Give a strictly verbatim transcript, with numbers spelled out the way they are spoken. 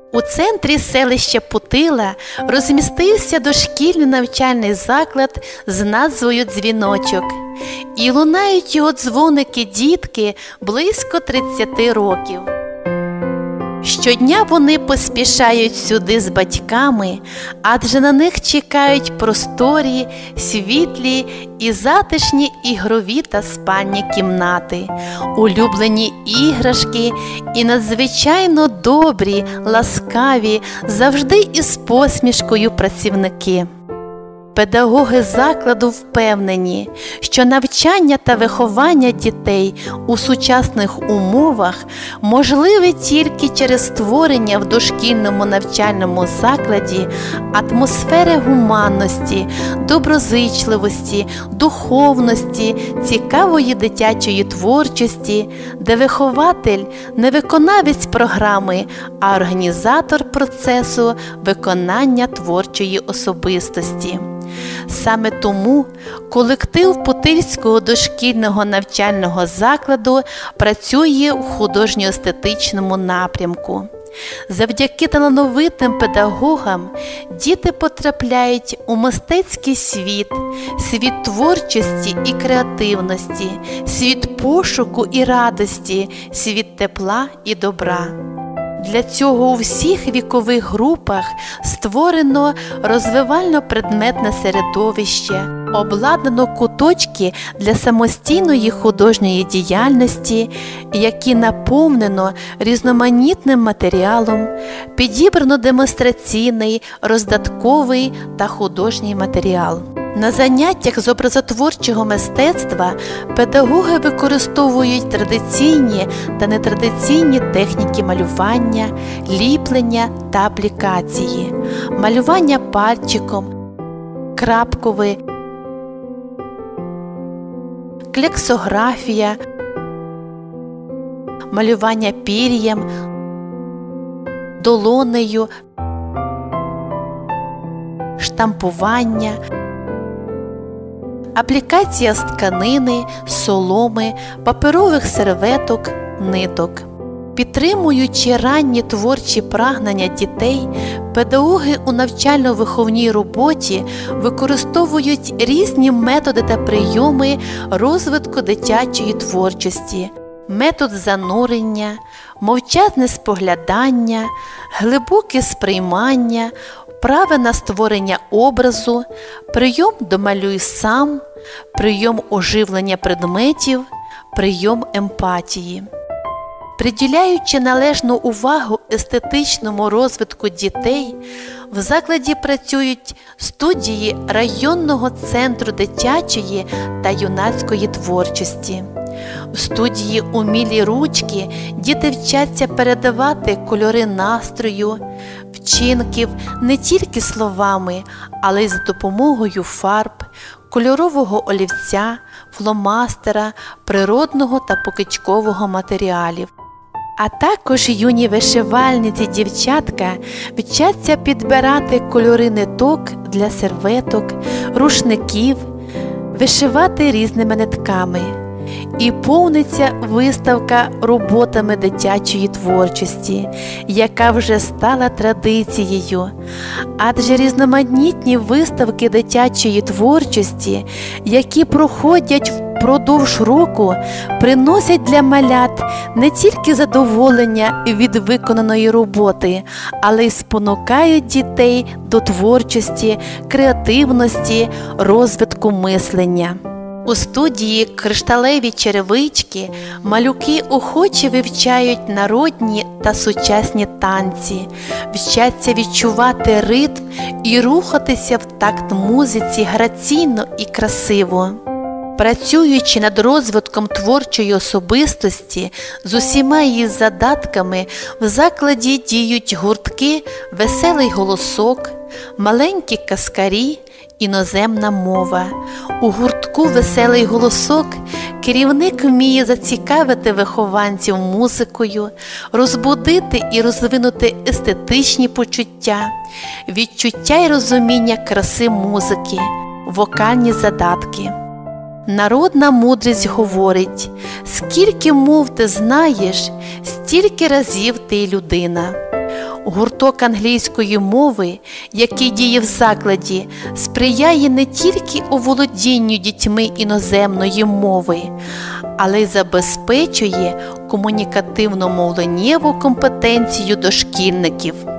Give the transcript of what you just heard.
У центрі селища Путила розмістився дошкільний навчальний заклад з назвою «Дзвіночок». І лунають його дзвоники дітки близько тридцяти років. Щодня вони поспішають сюди з батьками, адже на них чекають просторі, світлі і затишні ігрові та спальні кімнати, улюблені іграшки і надзвичайно добрі, ласкаві, завжди із посмішкою працівники. Педагоги закладу впевнені, що навчання та виховання дітей у сучасних умовах можливе тільки через створення в дошкільному навчальному закладі атмосфери гуманності, доброзичливості, духовності, цікавої дитячої творчості, де вихователь не виконавець програми, а організатор процесу виконання творчої особистості. Саме тому колектив Путильського дошкільного навчального закладу працює у художньо-естетичному напрямку. Завдяки талановитим педагогам діти потрапляють у мистецький світ, світ творчості і креативності, світ пошуку і радості, світ тепла і добра. Для цього у всіх вікових групах створено розвивально-предметне середовище, обладнано куточки для самостійної художньої діяльності, які наповнено різноманітним матеріалом, підібрано демонстраційний, роздатковий та художній матеріал. На заняттях з образотворчого мистецтва педагоги використовують традиційні та нетрадиційні техніки малювання, ліплення та аплікації, малювання пальчиком, крапкове, клексографія, малювання пір'ям, долонею, штампування, аплікація з тканини, соломи, паперових серветок, ниток. Підтримуючи ранні творчі прагнення дітей, педагоги у навчально-виховній роботі використовують різні методи та прийоми розвитку дитячої творчості. Метод занурення, мовчазне споглядання, глибоке сприймання, вправи на створення образу, прийом «домалюй сам», прийом оживлення предметів, прийом емпатії. Приділяючи належну увагу естетичному розвитку дітей, в закладі працюють студії районного центру дитячої та юнацької творчості. У студії «Умілі ручки» діти вчаться передавати кольори настрою, вчинків не тільки словами, але й за допомогою фарб, кольорового олівця, фломастера, природного та покичкового матеріалів. А також юні вишивальниці-дівчатка вчаться підбирати кольори ниток для серветок, рушників, вишивати різними нитками. І повниться виставка роботами дитячої творчості, яка вже стала традицією. Адже різноманітні виставки дитячої творчості, які проходять впродовж року, приносять для малят не тільки задоволення від виконаної роботи, але й спонукають дітей до творчості, креативності, розвитку мислення. У студії «Кришталеві черевички» малюки охоче вивчають народні та сучасні танці, вчаться відчувати ритм і рухатися в такт музиці граційно і красиво. Працюючи над розвитком творчої особистості з усіма її задатками, в закладі діють гуртки «Веселий голосок», «Маленькі каскарі», «Іноземна мова». У гуртку «Веселий голосок» керівник вміє зацікавити вихованців музикою, розбудити і розвинути естетичні почуття, відчуття і розуміння краси музики, вокальні задатки. Народна мудрість говорить: скільки мов ти знаєш, стільки разів ти й людина. Гурток англійської мови, який діє в закладі, сприяє не тільки оволодінню дітьми іноземної мови, але й забезпечує комунікативно-мовленнєву компетенцію дошкільників.